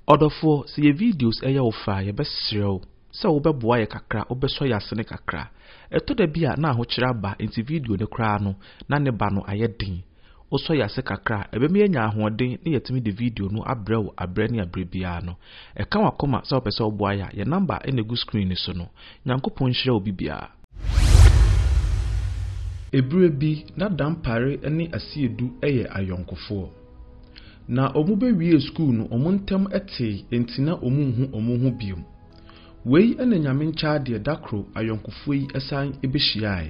Odofo se ye videos eya ofa ye besrew se wo beboa ye kakra obeso yase ne kakra eto da bia na ahokyere aba enti video ne kra no na ne ba no ayedin oso yase kakra ebeme enya ahoden ne yetimi de video no abrew abre ne abre bia no eka wakoma se opese oboa ya ye number enegu screen ni so no nyankopon hire obi bia ebure bi na dampare ne asiedu eye ayonkofo na omu be wie school no omuntem ete entina omunhu biom wei ene nyame ncha de dakro ayonkofo yi esan ebehyiae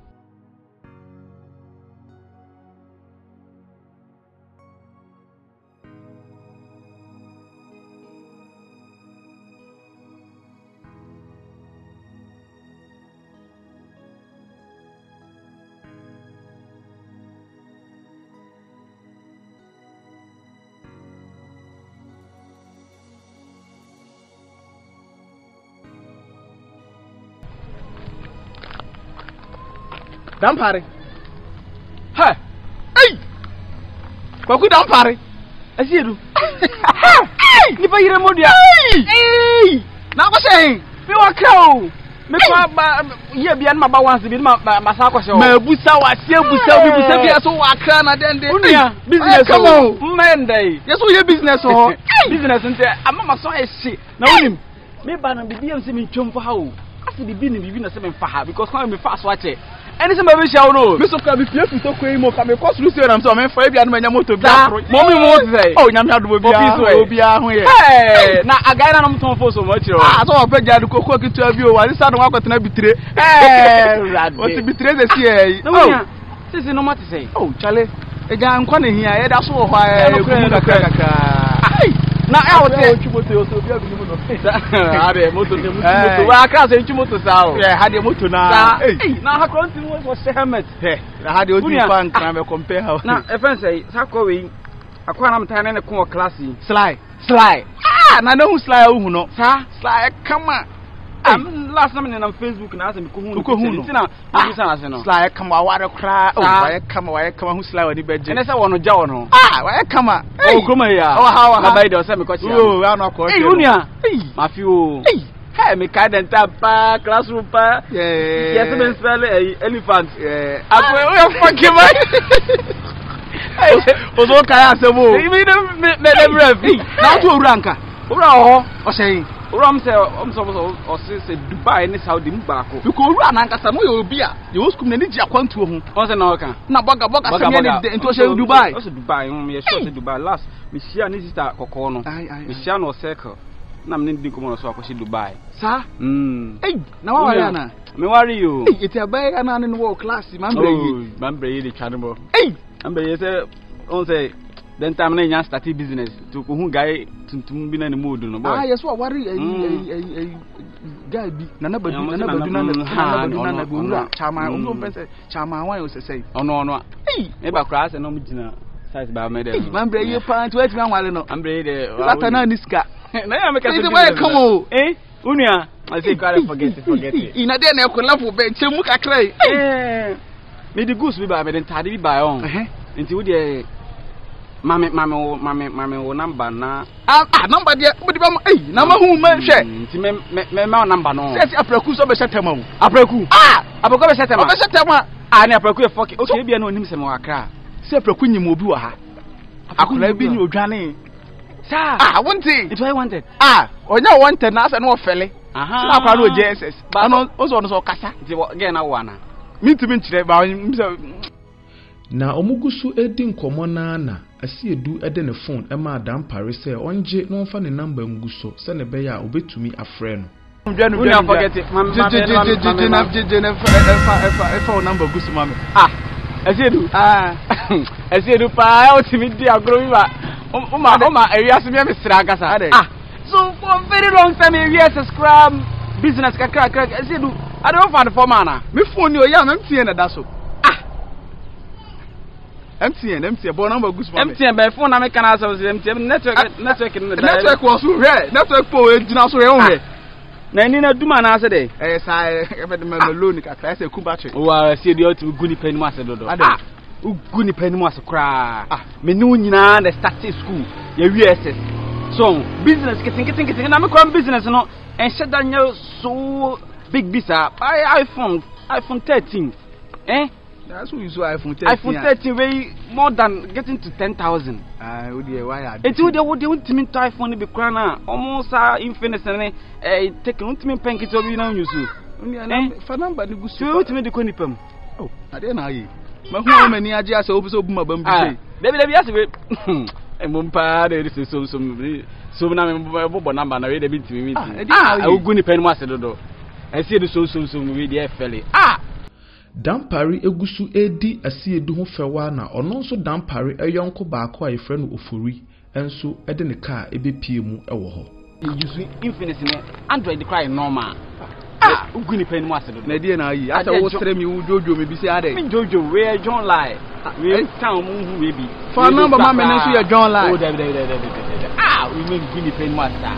Dampare. Ha. Hey. Kwaku dampare. Asiedu. Ha. Ni ba yire modia. Hey. Na ko sei. Bi wa krawo. Me kwa ba ye bia na ba wanse bi ma sa ko se o. Ma busa wa se busa bi busa bi aso wa kra na dende. Unia business o. Mende. Yeso ye business o. Business nte amama so e shi. Na wonim. Me ba na bibi am se me ntwom fa ha o. Asi bibi ni bibi na se me fa ha because kwa me fa so ache. Anything my show no. Me so ka be fie to kwe mo ka me cost lu say am so me fa bia no manya moto bia. Mo mi mo say. Oh nyam hadu bia. Bia ho ye. Hey, na agai na no ton fo so mo chiro. Ah, so wa pagya du kokko kitu abi o wa sa no akotena bitire. Rade. O ti bitire ze sie. Oh. Sisi no mate say. Oh, chale. Eja nkwa na hia ye da so ho a kakaka. Na e o te nchumoto yo so bia bi mu no. Ade moto te moto. Wa aka se nchumoto sa o. Yeah, hade moto na. Na ha kronti mu so helmet. Na hade o di fan kan me compare how. Na e fen say sakwa we akwa na mtane ne ko class yi. Sly. Ah, na no sly o hu no. Sa sly kama. Last time na Facebook na ase me ko hu no. Ntina na bisa na se no. Sly kama ware kra. Oh, wire kama hu sly wani beje. Ene se wono ja wono. Ah, wire kama. Oh, kroma ya. Oh, how na bai do se me ko chia. Oh, we no ko. Eh, unia. Mafi o. Hey, me ka den tapa classroom pa. Yes, me spell elephant. Akwe o fucking man. Ozo kaya asemo. Me bref. Na to owranka. Owra ho, o sei. Owra say Dubai ni Saudi mbako. Because owra na nkasa no ye obi a. Ye wo skum na ni ji akwantuo ho. O say na oka. Na boga say ni nto say Dubai. O say Dubai, me sure say Dubai last. Me share ni sister kokko no. Me share no circle. Na me ndi komo no so akoshi Dubai. Sa? Na wa wari ana. Me worry you. Iti abai ana ni wo class mambre yi de twanebo. Ambe say on say then time na nya start business to ko hu guy tuntum bi na ne mood no boy. Ah yes wa worry guy bi na badu na go chama o pense chama wan o say ono me ba kra say no mu gina size ba me dey. Mambre yi pa nti weti anwale no. Ambre de lata na niska. Na ya make say come o. Unia I say gotta forget it. Ina dey na ko lafu be chemu kakra me the goose bi ba me den tade bi ba on. Nti wo dey mame wo number na number dia wo di ba na ma hu ma hwe nti me ma number no say apraku so be setema wo apraku apraku be setema ni apraku e fuck okay bia na onim se ma wakra say apraku nyim obi wa ha akora bi ni odwane sa wanted it why wanted onya wanted na asa na ofele na akora o JSS ba no o so kasa nti ge na wo ana mintimi nkire ba na omugusu edi nkomo na asiedu ede ne phone ema dampare se onje no mfa ne number nguso se ne be ya obetumi afre no Unia forget it phone number gusu mame asiedu pa o timi di agro bi ba uma area se me sra gasa so for very long time we subscribe business kakra asiedu I don't find for mana me phone ni o ya na mtie na da so MTN bo number goose for MTN by phone na me kana so MTN network was so here network for e gina so here o here na ni na duma na ase dey sa e be de me loan kakra say ku battery o wa see dey otu guni pani mu ase dodo guni pani mu ase kra me ni nyina na start school ye WSS So business getting na me come business no and said that you so big bisa buy iPhone 13 that's who you saw iPhone 13 iPhone 13 way more than getting to 10,000 oh dear why it would they want me to iPhone be crana almost infinite take want me pen it obi na use for number the go so want me the konipam oh I dey na yi ma hu mani age ase obi so buma bam bi say Debi ase we emumpa de so na me bobo number na we de bi ntimi ogu ni pen mu ase dodo ese de so we de efele Dampare egusu edi asiedu ho fewa na ono nso dampare eyonko baako a yefre no ofori enso ede ne car ebepie mu ewo ho use infinite ne Android cry normal ogu ni pen mu ase dodo na die na yi asa wo sere mi wo jojo me bi se ade mi jojo we John lie we town mu hu we bi for number ma me nso ye John lie oh David we make ogu ni pen mu ase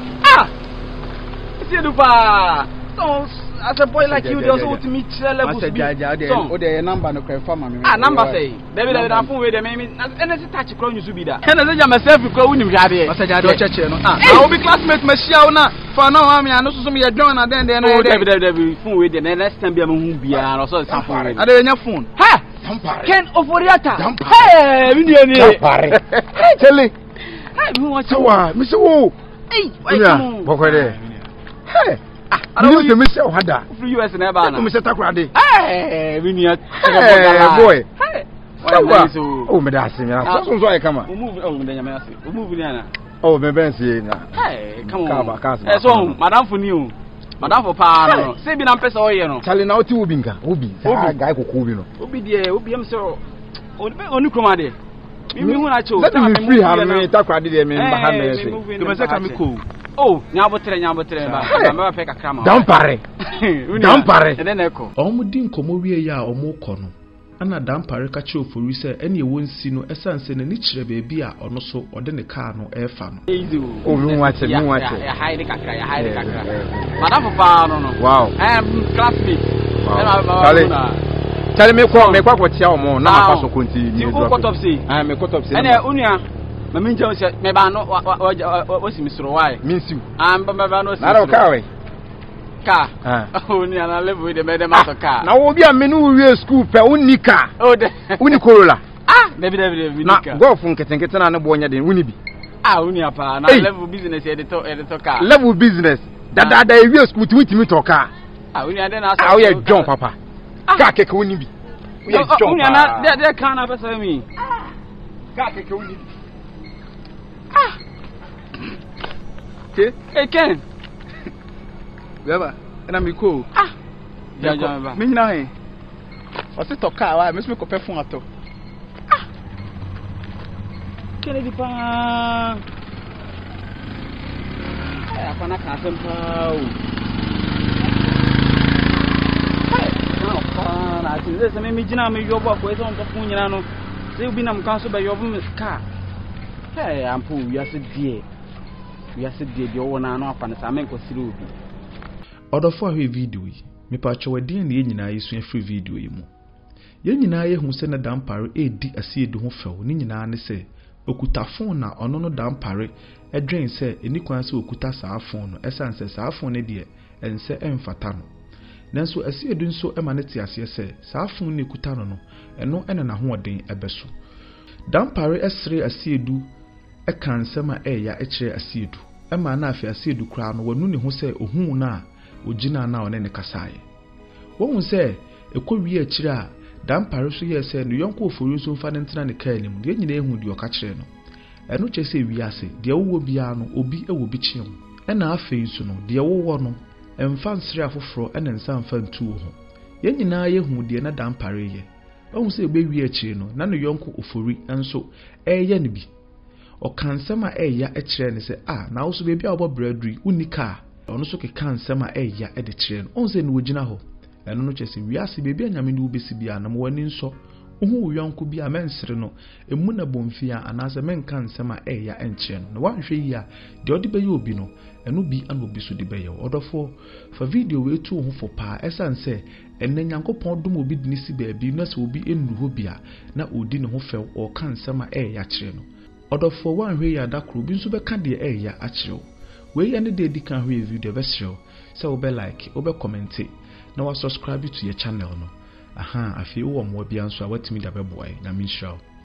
ese do pa so as a boy like you, they also want to meet levels. Oh, the number no cry for me. Number say. David, I phone with them. And it's a touch crown you should be there. And as I myself, you crown him. Church, I will be classmate, Monsieur. For now, I mean, I know some of your John, and then David, phone with them. Next time, be a movie, and also some phone. I don't have phone. Ha! Ken Oforiata. Hey, Indian. Hey, Charlie. Hey, who wants to what? Mr. Wu. Hey, why Hey. I don't know Mr. Hada. From US and Ebana. Mr. Takrade. Hey, boy. Hey. Oh, me that's him. So I come. Move on, then you move in. Oh, me ben see na. Hey, come on. So, Madam for new. Madam for pa. Say be na pesa o ye no. Charlie na oti obi nka. Obi. Guy kokko bi no. Obi de, obi am so. Oni kroma de. Me hu na cho. Let me free have me Takrade de me ba ha me say. To me say ka me ko. Oh, nyabotre ba. Na pe kakra ma. Dampare. And then echo. Omudi nkomo wie ya omukọ no. Ana dampare ka che ofori se ene ewo nsi no esanse na ni kire beebi a ono so ode ne car no efa no. Easy. Oh, me wache. Ya hide kakra. Madam papa no. Wow. Classmate. Charlie me kwa tia omo na ma paso konti ni do. You cut up say. Me cut up say. Ene unia me minja say me ba no wasi misro why. Minsiu. Ba no. Na ro ka we. Car. Oh, ni ana level with the madam car. Na wo bia me no we school pe uni car. Oh, de. Uni Corolla. David na golf nketenkete na ne bo nya den uni bi. Uni apa na level business editor car. Level business. Da we school to witimi to car. Uni ade na so. We John papa. Car keke uni bi. We John. Uni na de car na pesa mi. Car keke uni bi. Hey Ken. Beba, and I'm cool. Yeah, me na he. O se to car wa, me so me ko pe fun ato. Kennedy pa. Apa na ka sem pa o. Na pa na ti se me gina me yobo ko e so on to fun nyina no. Se obi na mkan so be yobo me car. Hey, ampo wi ase die de o na no afa na sa men ko sire obi. Odofo ahwe video yi mepacho wadin na nyina yesu free video yi mu ye nyina ye hu se na dampare edi asiedu ho few ni nyina ne se okuta phone na ono no dampare edwen se eni kwan se okuta saa phone no esanse saa phone ne de ense emfata no nanso asiedu nso ema ne ti ase se saa phone ne okuta no eno ena na ho odin ebeso dampare esre asiedu ekansema eya ekire asiedu ema na afi asiedu kra no wanu ne ho se ohun na ojina na one ne kasaye won se ekowie akire a dampare so ye se no yonko ofori so mfa ne ntena ne kaa nim de nyina ehu de okakire no eno che se wiase de wo bia no obi ewo bi chiem ena afei so no de wo no emfa nsre afoforo ena nsa mfa ntu ho ye nyina ye hu de na dampare ye won se ebewie akire no na no yonko ofori enso eye ne bi okansema eya ekire ne se na wo so be bia obobradri unika ono so ke kansema eya ede kire no onse no wogina ho eno no chese wiase bebi anyame ne ubesi bia na mo wani nso ohu uyanko bia mensere no emu na bomfia anase menka nsema eya enkire no wanhwe yi a de odi beye obi no eno bi ana obi so de beye odofo fa video we tu ho fo pa esanse enne nyankopon dum obi dinisi baabi na se obi ennu ho bia na odi ne ho few o kansema eya kire no Odofo wan hwe ya dakro bi nso beka de eya akyew we ya ne de di kan hwe video be show se wo be like wo be comment na wa subscribe to your channel no aha afi wo mo bia nso a watimi da be boy na min show